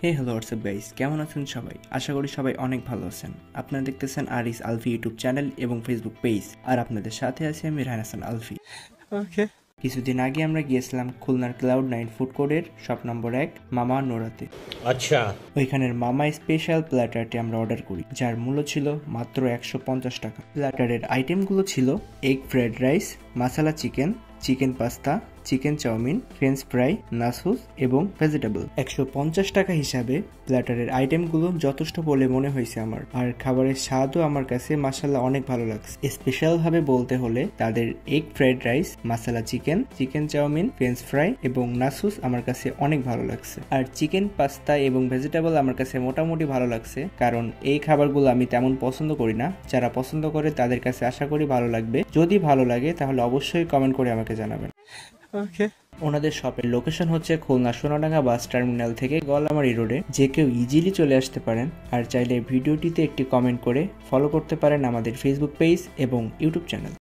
হে hello WhatsApp guys, কেমন আছেন সবাই? আশা করি সবাই অনেক ভালো আছেন। আপনারা দেখতেছেন আরিস আলফি ইউটিউব চ্যানেল এবং ফেসবুক পেজ, আর আপনাদের সাথে আছি আমি রায়হান হাসান আলফি। ওকে। কিছুদিন আগে আমরা গিয়েছিলাম খুলনার ক্লাউড 9 ফুড কোর্টের শপ নম্বর 1 মামা নোরাতে। আচ্ছা। ওইখানের মামা স্পেশাল প্ল্যাটারটি আমরা অর্ডার করি, যার মূল্য ছিল মাত্র 150 টাকা। প্ল্যাটারের আইটেমগুলো ছিল egg fried rice, masala chicken, chicken pasta, chicken chow mein, french fry, নাসুস এবং ভেজিটেবল। 150 টাকা হিসাবে প্ল্যাটারের আইটেমগুলো যথেষ্ট বলে মনে হয়েছে আমার, আর খাবারের স্বাদও আমার কাছে মাশাআল্লাহ অনেক ভালো লাগছে। স্পেশাল ভাবে বলতে হলে তাদের egg fried rice, masala chicken, chicken chow mein, french fry এবং নাসুস আমার কাছে অনেক ভালো লাগছে। আর চিকেন পাস্তা এবং ভেজিটেবল আমার কাছে মোটামুটি ভালো লাগছে, কারণ এই খাবারগুলো আমি তেমন পছন্দ করি না। যারা পছন্দ করে তাদের কাছে আশা করি ভালো লাগবে। যদি ভালো লাগে তাহলে অবশ্যই কমেন্ট করে আমাকে জানাবেন। ওকে। ওনাদের শপের লোকেশন হচ্ছে খুলনা সোনাডাঙ্গা বাস টার্মিনাল থেকে গলামারি রোডে। যে কেউ ইজিলি চলে আসতে পারেন, আর চাইলে ভিডিওটিতে একটি কমেন্ট করে ফলো করতে পারেন আমাদের ফেসবুক পেজ এবং ইউটিউব চ্যানেল।